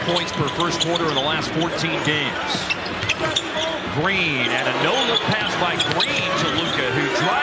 points per first quarter in the last 14 games. Green, and a no-look pass by Green to Luka, who drives